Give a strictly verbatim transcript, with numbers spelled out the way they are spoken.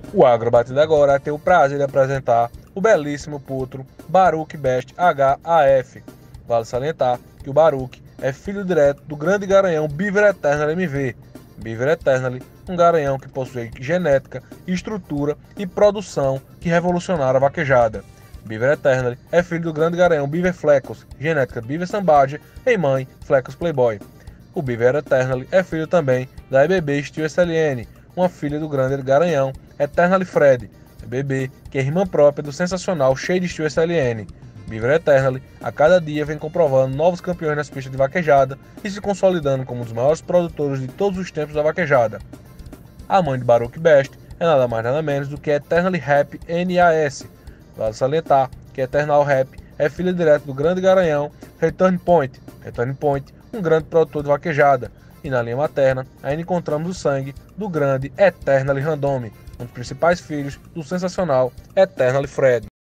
O Agrobatida agora tem o prazer de apresentar o belíssimo potro Baruch Best H A F. Vale salientar que o Baruch é filho direto do grande garanhão Beaver Eternal M V. Beaver Eternal, um garanhão que possui genética, estrutura e produção que revolucionaram a vaquejada. Beaver Eternal é filho do grande garanhão Beaver Flecos, genética Beaver Sambadge e mãe Flecos Playboy. O Beaver Eternal é filho também da E B B Steel S L N, uma filha do grande garanhão Eternal Fred, E B B, que é irmã própria do sensacional Shade Steel S L N. Beaver Eternal, a cada dia vem comprovando novos campeões nas pistas de vaquejada e se consolidando como um dos maiores produtores de todos os tempos da vaquejada. A mãe de Baruch Best é nada mais nada menos do que Eternal Rap N A S. Vale salientar que Eternal Rap é filha direta do grande garanhão Return Point. Return Point, um grande produtor de vaquejada. E na linha materna, ainda encontramos o sangue do grande Eternal Randome, um dos principais filhos do sensacional Eternal Fred.